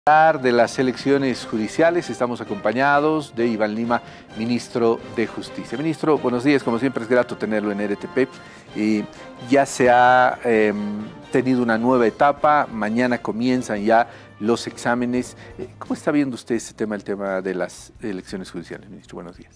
De las elecciones judiciales estamos acompañados de Iván Lima, ministro de Justicia. Ministro, buenos días, como siempre es grato tenerlo en RTP. Ya se ha tenido una nueva etapa, mañana comienzan ya los exámenes. ¿Cómo está viendo usted el tema de las elecciones judiciales, ministro? Buenos días.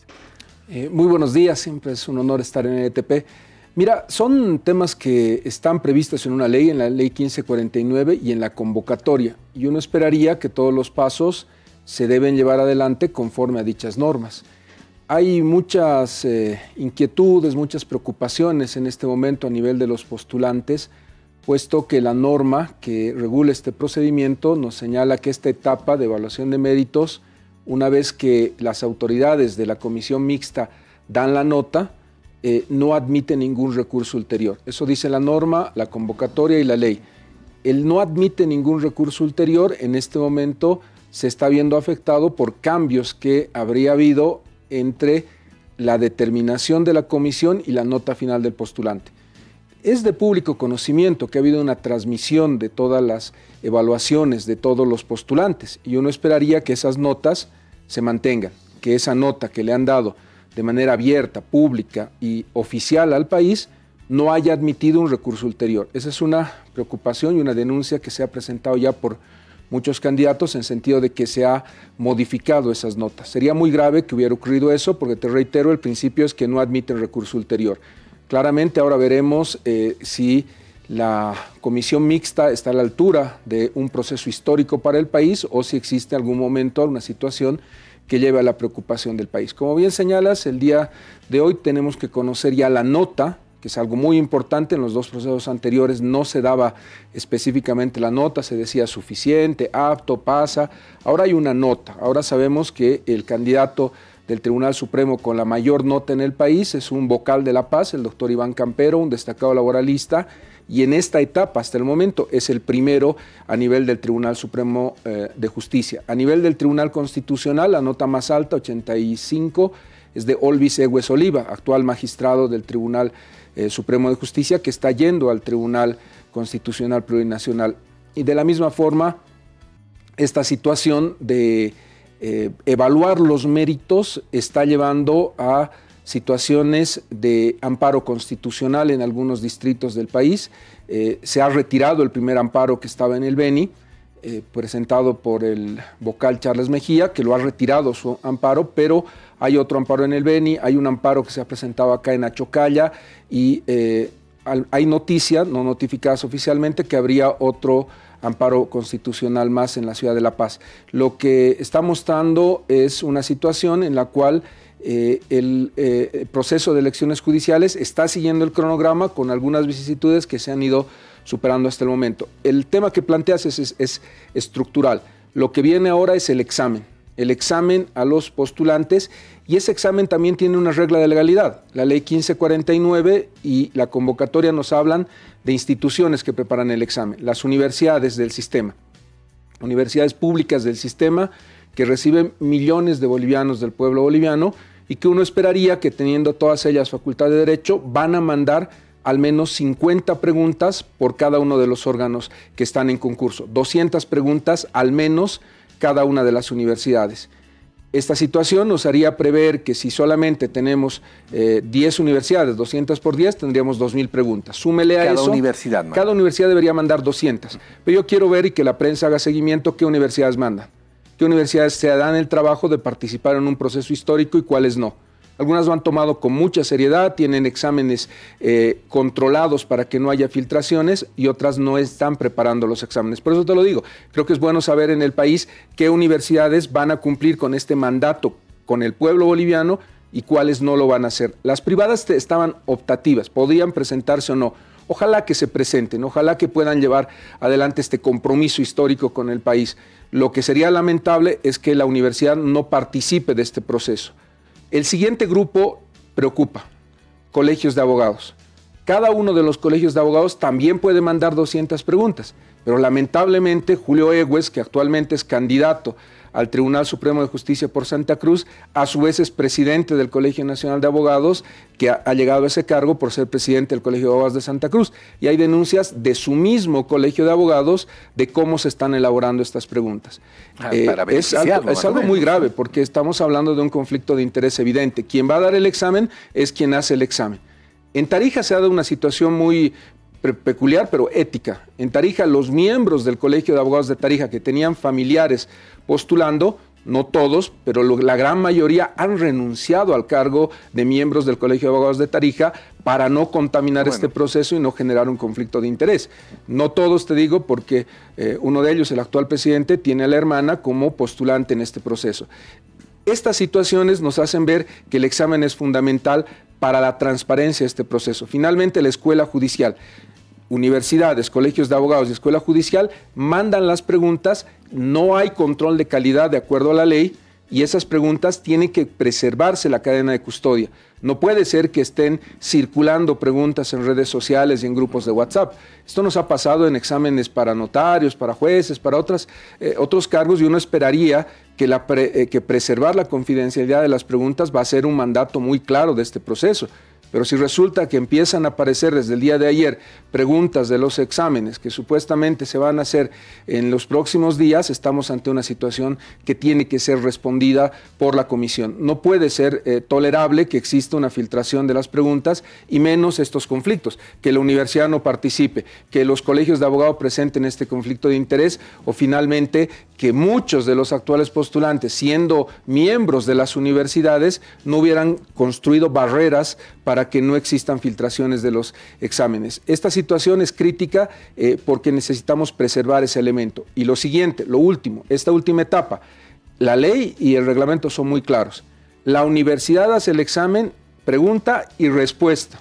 Muy buenos días, siempre es un honor estar en RTP. Mira, son temas que están previstos en una ley, en la ley 1549 y en la convocatoria. Y uno esperaría que todos los pasos se deben llevar adelante conforme a dichas normas. Hay muchas inquietudes, muchas preocupaciones en este momento a nivel de los postulantes, puesto que la norma que regula este procedimiento nos señala que esta etapa de evaluación de méritos, una vez que las autoridades de la comisión mixta dan la nota, no admite ningún recurso ulterior. Eso dice la norma, la convocatoria y la ley. El no admite ningún recurso ulterior en este momento se está viendo afectado por cambios que habría habido entre la determinación de la comisión y la nota final del postulante. Es de público conocimiento que ha habido una transmisión de todas las evaluaciones de todos los postulantes y uno esperaría que esas notas se mantengan, que esa nota que le han dado de manera abierta, pública y oficial al país, no haya admitido un recurso ulterior. Esa es una preocupación y una denuncia que se ha presentado ya por muchos candidatos en sentido de que se ha modificado esas notas. Sería muy grave que hubiera ocurrido eso porque, te reitero, el principio es que no admiten recurso ulterior. Claramente ahora veremos si la comisión mixta está a la altura de un proceso histórico para el país o si existe algún momento, una situación que lleve a la preocupación del país. Como bien señalas, el día de hoy tenemos que conocer ya la nota, que es algo muy importante. En los dos procesos anteriores no se daba específicamente la nota, se decía suficiente, apto, pasa. Ahora hay una nota, ahora sabemos que el candidato del Tribunal Supremo con la mayor nota en el país es un vocal de la paz, el doctor Iván Campero, un destacado laboralista, y en esta etapa, hasta el momento, es el primero a nivel del Tribunal Supremo de Justicia. A nivel del Tribunal Constitucional, la nota más alta, 85, es de Olvis Egues Oliva, actual magistrado del Tribunal Supremo de Justicia, que está yendo al Tribunal Constitucional Plurinacional. Y de la misma forma, esta situación de evaluar los méritos está llevando a situaciones de amparo constitucional en algunos distritos del país. Se ha retirado el primer amparo que estaba en el Beni, presentado por el vocal Charles Mejía, que lo ha retirado su amparo, pero hay otro amparo en el Beni, hay un amparo que se ha presentado acá en Achocalla y hay noticias, no notificadas oficialmente, que habría otro amparo constitucional más en la ciudad de La Paz. Lo que está mostrando es una situación en la cual el proceso de elecciones judiciales está siguiendo el cronograma con algunas vicisitudes que se han ido superando hasta el momento. El tema que planteas es estructural. Lo que viene ahora es el examen a los postulantes, y ese examen también tiene una regla de legalidad. La ley 1549 y la convocatoria nos hablan de instituciones que preparan el examen, las universidades del sistema, universidades públicas del sistema que reciben millones de bolivianos del pueblo boliviano y que uno esperaría que, teniendo todas ellas facultad de derecho, van a mandar al menos 50 preguntas por cada uno de los órganos que están en concurso, 200 preguntas al menos cada una de las universidades. Esta situación nos haría prever que si solamente tenemos 10 universidades, 200 por 10, tendríamos 2.000 preguntas. Súmele a eso. Cada universidad debería mandar 200. Pero yo quiero ver y que la prensa haga seguimiento qué universidades mandan. ¿Qué universidades se dan el trabajo de participar en un proceso histórico y cuáles no? Algunas lo han tomado con mucha seriedad, tienen exámenes controlados para que no haya filtraciones y otras no están preparando los exámenes. Por eso te lo digo, creo que es bueno saber en el país qué universidades van a cumplir con este mandato con el pueblo boliviano y cuáles no lo van a hacer. Las privadas estaban optativas, podían presentarse o no. Ojalá que se presenten, ojalá que puedan llevar adelante este compromiso histórico con el país. Lo que sería lamentable es que la universidad no participe de este proceso. El siguiente grupo preocupa, colegios de abogados. Cada uno de los colegios de abogados también puede mandar 200 preguntas. Pero lamentablemente Julio Egues, que actualmente es candidato al Tribunal Supremo de Justicia por Santa Cruz, a su vez es presidente del Colegio Nacional de Abogados, que ha llegado a ese cargo por ser presidente del Colegio de Abogados de Santa Cruz. Y hay denuncias de su mismo Colegio de Abogados de cómo se están elaborando estas preguntas. Es algo muy grave, porque estamos hablando de un conflicto de interés evidente. Quien va a dar el examen es quien hace el examen. En Tarija se ha dado una situación muy peculiar, pero ética. En Tarija, los miembros del Colegio de Abogados de Tarija que tenían familiares postulando, no todos, pero la gran mayoría han renunciado al cargo de miembros del Colegio de Abogados de Tarija para no contaminar este proceso y no generar un conflicto de interés. No todos, te digo, porque uno de ellos, el actual presidente, tiene a la hermana como postulante en este proceso. Estas situaciones nos hacen ver que el examen es fundamental para la transparencia de este proceso. Finalmente, la escuela judicial, universidades, colegios de abogados y escuela judicial mandan las preguntas, no hay control de calidad de acuerdo a la ley y esas preguntas tienen que preservarse la cadena de custodia. No puede ser que estén circulando preguntas en redes sociales y en grupos de WhatsApp. Esto nos ha pasado en exámenes para notarios, para jueces, para otros cargos, y uno esperaría que preservar la confidencialidad de las preguntas va a ser un mandato muy claro de este proceso. Pero si resulta que empiezan a aparecer desde el día de ayer preguntas de los exámenes que supuestamente se van a hacer en los próximos días, estamos ante una situación que tiene que ser respondida por la comisión. No puede ser tolerable que exista una filtración de las preguntas y menos estos conflictos, que la universidad no participe, que los colegios de abogados presenten este conflicto de interés o finalmente que muchos de los actuales postulantes, siendo miembros de las universidades, no hubieran construido barreras para que no existan filtraciones de los exámenes. Esta situación es crítica porque necesitamos preservar ese elemento. Y lo siguiente, lo último, esta última etapa, la ley y el reglamento son muy claros. La universidad hace el examen, pregunta y respuesta.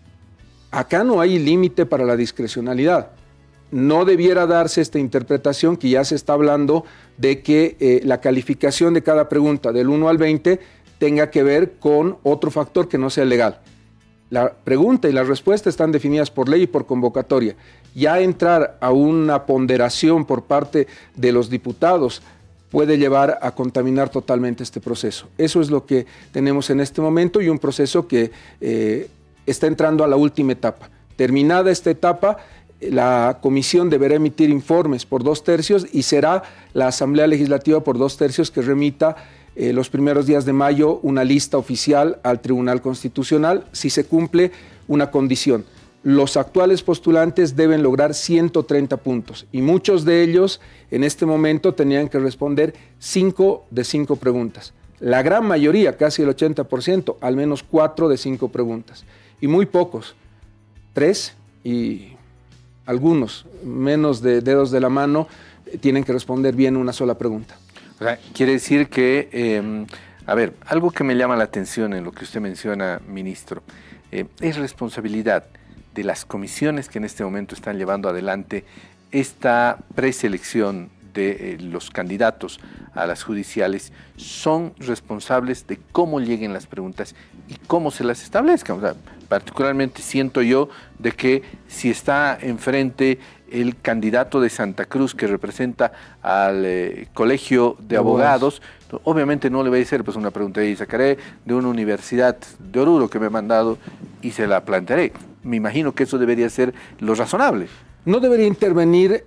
Acá no hay límite para la discrecionalidad. No debiera darse esta interpretación que ya se está hablando de que la calificación de cada pregunta del 1 al 20 tenga que ver con otro factor que no sea legal. La pregunta y la respuesta están definidas por ley y por convocatoria. Ya entrar a una ponderación por parte de los diputados puede llevar a contaminar totalmente este proceso. Eso es lo que tenemos en este momento y un proceso que está entrando a la última etapa. Terminada esta etapa, la comisión deberá emitir informes por 2/3 y será la Asamblea Legislativa por 2/3 que remita los primeros días de mayo una lista oficial al Tribunal Constitucional si se cumple una condición. Los actuales postulantes deben lograr 130 puntos y muchos de ellos en este momento tenían que responder 5 de 5 preguntas. La gran mayoría, casi el 80%, al menos 4 de 5 preguntas. Y muy pocos, 3 y algunos, menos de dedos de la mano, tienen que responder bien una sola pregunta. O sea, quiere decir que, algo que me llama la atención en lo que usted menciona, ministro, es responsabilidad de las comisiones que en este momento están llevando adelante esta preselección de los candidatos a las judiciales, son responsables de cómo lleguen las preguntas y cómo se las establezcan. O sea, particularmente siento yo de que si está enfrente el candidato de Santa Cruz que representa al Colegio de Abogados, obviamente no le voy a hacer pues una pregunta y sacaré de una universidad de Oruro que me ha mandado y se la plantearé. Me imagino que eso debería ser lo razonable. No debería intervenir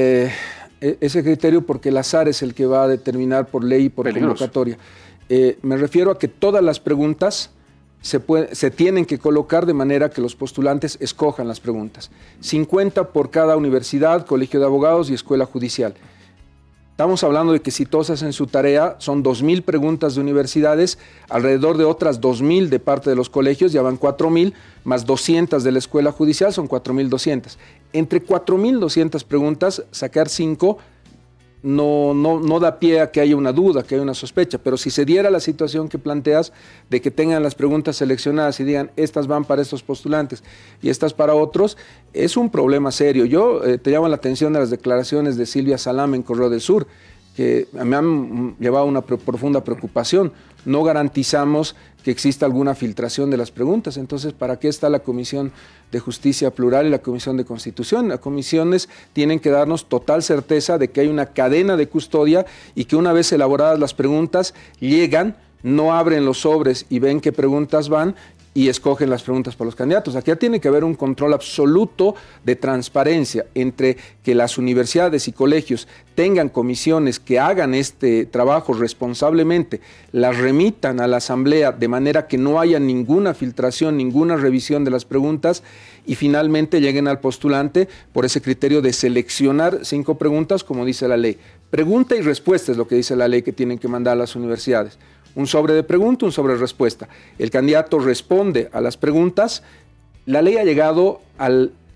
ese criterio porque el azar es el que va a determinar por ley y por convocatoria. Me refiero a que todas las preguntas se tienen que colocar de manera que los postulantes escojan las preguntas. 50 por cada universidad, colegio de abogados y escuela judicial. Estamos hablando de que si todos hacen su tarea, son 2.000 preguntas de universidades, alrededor de otras 2.000 de parte de los colegios, ya van 4.000, más 200 de la escuela judicial, son 4.200. Entre 4.200 preguntas, sacar 5 no da pie a que haya una duda, que haya una sospecha, pero si se diera la situación que planteas de que tengan las preguntas seleccionadas y digan estas van para estos postulantes y estas para otros, es un problema serio. Yo te llamo la atención de las declaraciones de Silvia Salame en Correo del Sur. que me han llevado a una profunda preocupación. No garantizamos que exista alguna filtración de las preguntas. Entonces, ¿para qué está la Comisión de Justicia Plural y la Comisión de Constitución? Las comisiones tienen que darnos total certeza de que hay una cadena de custodia y que una vez elaboradas las preguntas, llegan, no abren los sobres y ven qué preguntas van y escogen las preguntas para los candidatos. Aquí ya tiene que haber un control absoluto de transparencia entre que las universidades y colegios tengan comisiones que hagan este trabajo responsablemente, las remitan a la Asamblea de manera que no haya ninguna filtración, ninguna revisión de las preguntas y finalmente lleguen al postulante por ese criterio de seleccionar 5 preguntas, como dice la ley. Pregunta y respuesta es lo que dice la ley que tienen que mandar a las universidades. Un sobre de pregunta, un sobre de respuesta. El candidato responde a las preguntas. La ley ha llegado a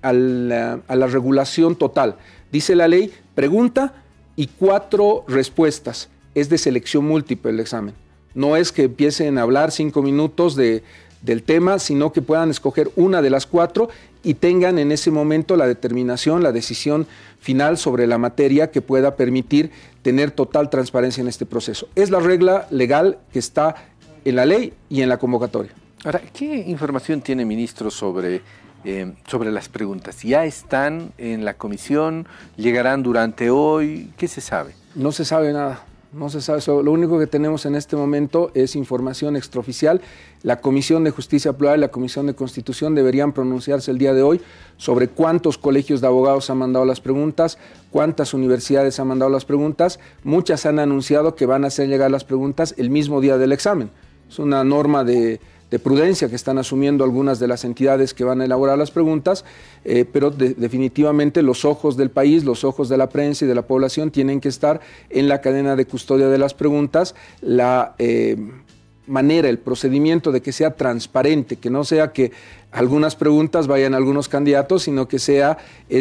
la regulación total. Dice la ley, pregunta y 4 respuestas. Es de selección múltiple el examen. No es que empiecen a hablar 5 minutos del tema, sino que puedan escoger una de las 4 y tengan en ese momento la determinación, la decisión final sobre la materia que pueda permitir tener total transparencia en este proceso. Es la regla legal que está en la ley y en la convocatoria. Ahora, ¿qué información tiene, ministro, sobre las preguntas? ¿Ya están en la comisión? ¿Llegarán durante hoy? ¿Qué se sabe? No se sabe nada. No se sabe eso. Lo único que tenemos en este momento es información extraoficial. La Comisión de Justicia Plural y la Comisión de Constitución deberían pronunciarse el día de hoy sobre cuántos colegios de abogados han mandado las preguntas, cuántas universidades han mandado las preguntas. Muchas han anunciado que van a hacer llegar las preguntas el mismo día del examen. Es una norma de prudencia que están asumiendo algunas de las entidades que van a elaborar las preguntas, pero definitivamente los ojos del país, los ojos de la prensa y de la población tienen que estar en la cadena de custodia de las preguntas, la manera, el procedimiento de que sea transparente, que no sea que algunas preguntas vayan a algunos candidatos, sino que sea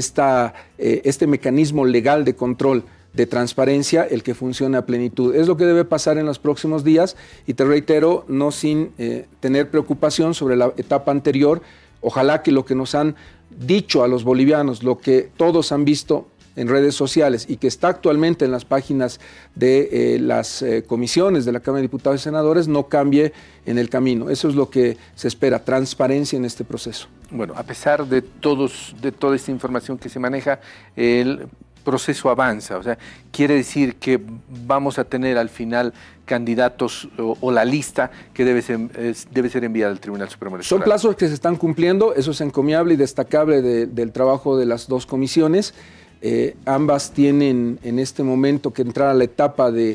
este mecanismo legal de control, de transparencia, el que funcione a plenitud. Es lo que debe pasar en los próximos días y te reitero, no sin tener preocupación sobre la etapa anterior. Ojalá que lo que nos han dicho a los bolivianos, lo que todos han visto en redes sociales y que está actualmente en las páginas de las comisiones de la Cámara de Diputados y Senadores no cambie en el camino. Eso es lo que se espera, transparencia en este proceso. Bueno, a pesar de toda esta información que se maneja, el proceso avanza, o sea, quiere decir que vamos a tener al final candidatos o la lista que debe ser enviada al Tribunal Supremo Electoral. Son plazos que se están cumpliendo, eso es encomiable y destacable del trabajo de las 2 comisiones. Ambas tienen en este momento que entrar a la etapa de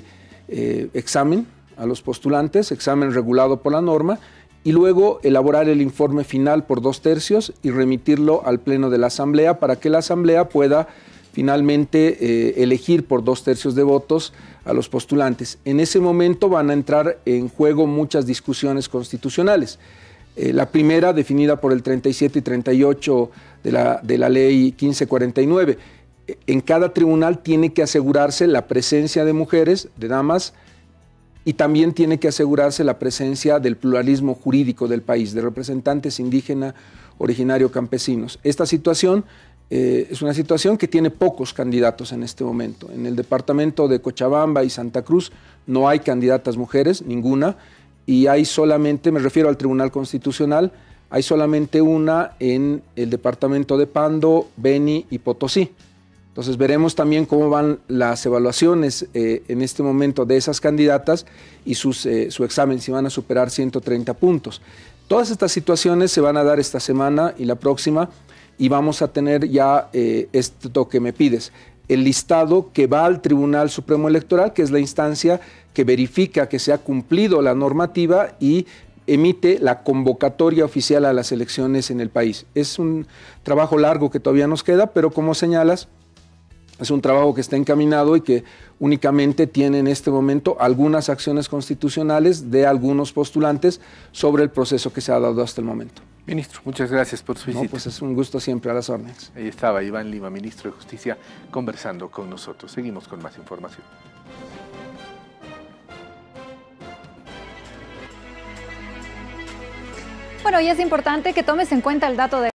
examen a los postulantes, examen regulado por la norma, y luego elaborar el informe final por 2/3 y remitirlo al Pleno de la Asamblea para que la Asamblea pueda finalmente elegir por 2/3 de votos a los postulantes. En ese momento van a entrar en juego muchas discusiones constitucionales. La primera, definida por el 37 y 38 de la ley 1549. En cada tribunal tiene que asegurarse la presencia de mujeres, de damas, y también tiene que asegurarse la presencia del pluralismo jurídico del país, de representantes indígena, originario, campesinos. Esta situación es una situación que tiene pocos candidatos en este momento. En el departamento de Cochabamba y Santa Cruz no hay candidatas mujeres, ninguna, y hay solamente, me refiero al Tribunal Constitucional, hay solamente una en el departamento de Pando, Beni y Potosí. Entonces veremos también cómo van las evaluaciones en este momento de esas candidatas y su examen, si van a superar 130 puntos. Todas estas situaciones se van a dar esta semana y la próxima, y vamos a tener ya esto que me pides, el listado que va al Tribunal Supremo Electoral, que es la instancia que verifica que se ha cumplido la normativa y emite la convocatoria oficial a las elecciones en el país. Es un trabajo largo que todavía nos queda, pero como señalas, es un trabajo que está encaminado y que únicamente tiene en este momento algunas acciones constitucionales de algunos postulantes sobre el proceso que se ha dado hasta el momento. Ministro, muchas gracias por su visita. No, pues es un gusto siempre, a las órdenes. Ahí estaba Iván Lima, ministro de Justicia, conversando con nosotros. Seguimos con más información. Bueno, y es importante que tomes en cuenta el dato de